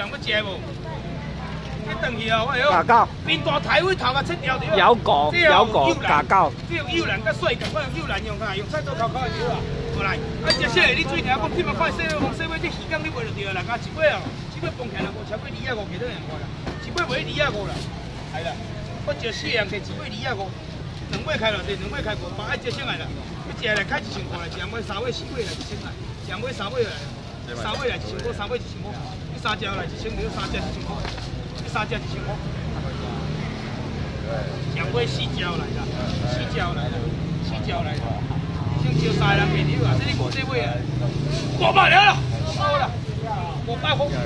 人要食无？你等去啊，我哟。 假狗。 面大台尾头甲切掉掉。 咬狗，咬狗，假狗。 这种幼兰甲水共款，幼兰用用菜刀烤烤就对啦。过来，啊，这些你水条讲，你嘛看洗尾，洗尾这鱼缸你卖就对啦，啊，一尾啊，一尾放起来无超过2.5，几多人看啦？一尾卖2.5啦，系啦。我食4样摕一尾2.5，2尾开落地，2尾开500，爱这些来啦。你食来开1000块来，2尾、3尾、4尾来1000来，2尾、3尾来，3尾来1000块，3尾1000块，你3只来1000，你3只1000块，你3只1000块。2尾4只来啦，4只来啦，4只来啦，先招3人面了啊，这你无这尾啊，500了啦，好啦，500块。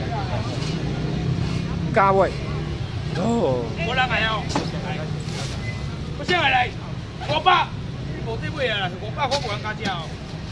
价位。哦。 无人来哦，我先来500，无这尾啊，500块无人加食哦。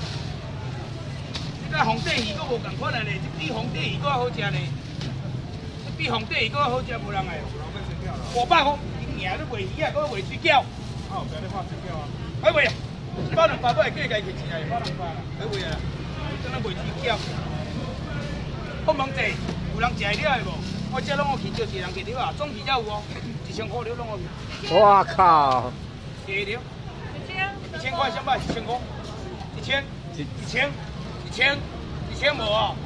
这个红底鱼佫无共款嘞，这比红底鱼佫好食呢，这比红底鱼佫好食，无人来。500块。你卖鱼啊，搁卖水饺。哦，不要你卖水饺啊！哎喂，100、200买计家去钱啊，100、200啦，哎喂啊，怎啊卖水饺？我问者，有人食会了的无？我这拢我去招一人去了啊，总鱼才有哦，1000块了拢我去。 哇靠！ 加了，1000块先买1000块，1000无哦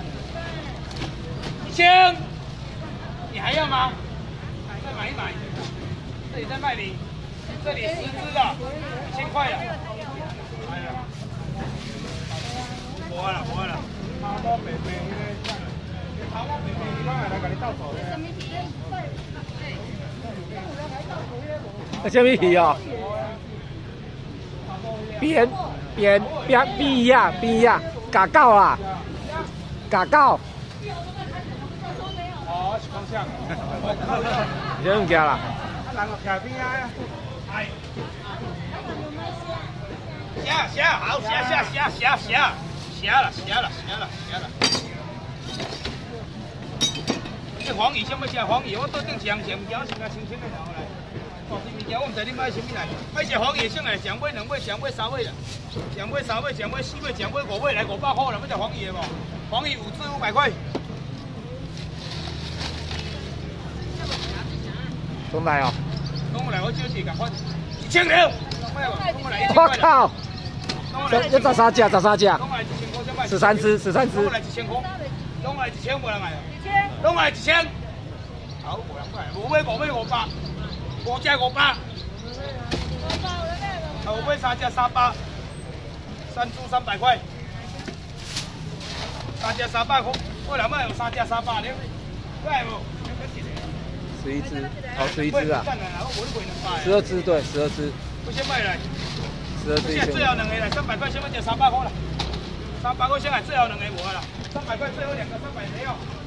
，1000，你还要吗？再买一买。这里在卖你，这里10只的，1000块了。哎呀，无啦无啦，头毛白白的，头毛白白的，我来甲你斗走的。 什么鱼哦？边呀，假狗啦，假狗。 哦，是方向。 什物件啦？ 人就徛边啊，哎，写好写啦。这黄鱼想要食黄鱼，我倒顶一项物件，我先甲清清的拿来。大只物件我唔知你买什么来，爱食黄鱼先来2尾、2尾、2尾、3尾啦，2尾、3尾、2尾、4尾、2尾、5尾来500块啦，要食黄鱼的无？黄鱼5只500块。 总来哦。 讲过来，我就是共款1000了， 我靠！这13只， 拢来1000块，先买 13只， 拢来1000块，拢来1000，无人来哦。拢来1000，好，无人买，5尾500，5只500，5尾3只300，3株300块，3只300块，我人买有3只300了，来无 ？11只，哦，11只啊，12只对，12只。 我先买来 ，12只。 现在最后2个来，300块，先买就300块了，300块先来最后2个无啦，300块最后2个300没有。